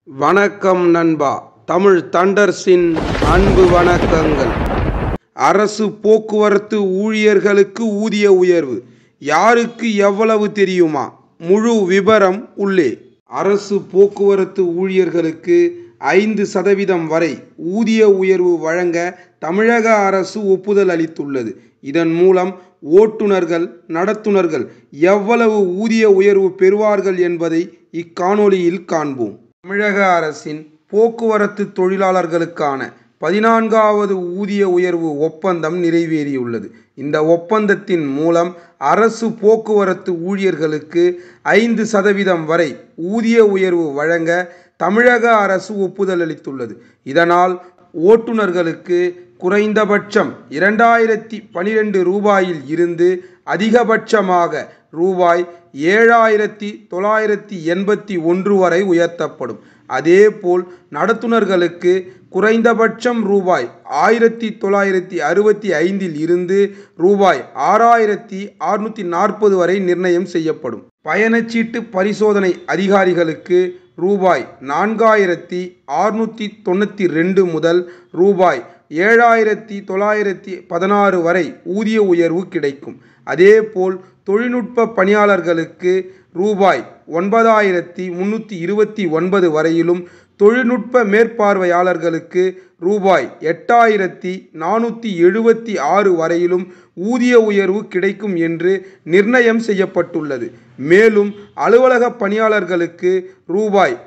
வணக்கம் நண்பா. தமிழ் தண்டர்ஸின் அன்பு வணக்கங்கள். அரசு போக்குவரத்து ஊழியர்களுக்கு ஊதிய உயர்வு யாருக்கு எவ்வளவு தெரியுமா? முழு விபரம் உள்ளே. அரசு போக்குவரத்து ஊழியர்களுக்கு 5% வரை ஊதிய உயர்வு வழங்க தமிழக அரசு ஒப்புதல் அளித்துள்ளது. இதன் மூலம் ஓட்டுநர்கள், நடத்துனர்கள் எவ்வளவு ஊதிய உயர்வு பெறுவார்கள் என்பதை இக்காணொளியில் காண்போம். தமிழக அரசின் போக்குவரத்து தொழிலாளர்களுக்கான 14வது ஊதிய உயர்வு ஒப்பந்தம் நிறைவேறியுள்ளது. இந்த ஒப்பந்தத்தின் மூலம் அரசு போக்குவரத்து ஊழியர்களுக்கு 5% வரை ஊதிய உயர்வு வழங்க தமிழக அரசு ஒப்புதல் அளித்துள்ளது. இதனால் ஓட்டுநர்களுக்கு குறைந்தபட்சம் 2012 ரூபாயில் இருந்து அதிகபட்சமாக ரூபாய் 7,981 வரை உயர்த்தப்படும். அதேபோல் நடத்துனர்களுக்கு குறைந்தபட்சம் ரூபாய் 1,965 இருந்து ரூபாய் 6,640 வரை நிர்ணயம் செய்யப்படும். பயணச்சீட்டு பரிசோதனை அதிகாரிகளுக்கு ரூபாய் 4,692 முதல் ரூபாய் 7,916 வரை ஊதிய உயர்வு கிடைக்கும். அதேபோல் தொழில்நுட்ப பணியாளர்களுக்கு ரூபாய் 9,329 வரையிலும், தொழில்நுட்ப மேற்பார்வையாளர்களுக்கு ரூபாய் 8,476 வரையிலும் ஊதிய உயர்வு கிடைக்கும் என்று நிர்ணயம் செய்யப்பட்டுள்ளது. மேலும் அலுவலக பணியாளர்களுக்கு ரூபாய்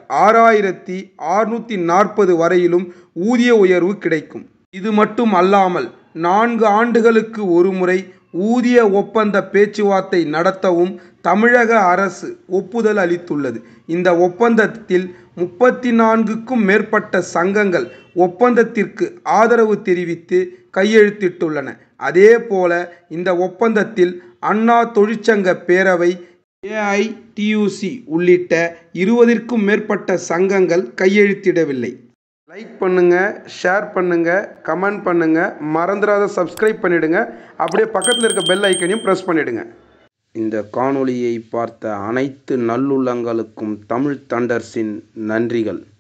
6,640 வரையிலும் ஊதிய உயர்வு கிடைக்கும். இது மட்டும் அல்லாமல் 4 ஆண்டுகளுக்கு ஒருமுறை ஊதிய ஒப்பந்த பேச்சுவார்த்தை நடத்தவும் தமிழக அரசு ஒப்புதல் அளித்துள்ளது. இந்த ஒப்பந்தத்தில் 34க்கும் மேற்பட்ட சங்கங்கள் ஒப்பந்தத்திற்கு ஆதரவு தெரிவித்து கையெழுத்திட்டுள்ளன. அதேபோல இந்த ஒப்பந்தத்தில் அண்ணா தொழிற்சங்க பேரவை, AITUC உள்ளிட்ட 20க்கும் மேற்பட்ட சங்கங்கள் கையெழுத்திடவில்லை. லைக் பண்ணுங்க, ஷேர் பண்ணுங்க, கமெண்ட் பண்ணுங்க, மறந்துடாத சப்ஸ்கிரைப் பண்ணிடுங்க. அப்படியே பக்கத்தில் இருக்க பெல் ஐக்கனையும் ப்ரெஸ் பண்ணிடுங்க. இந்த காணொளியை பார்த்த அனைத்து நல்லுள்ளங்களுக்கும் தமிழ் தண்டர்ஸின் நன்றிகள்.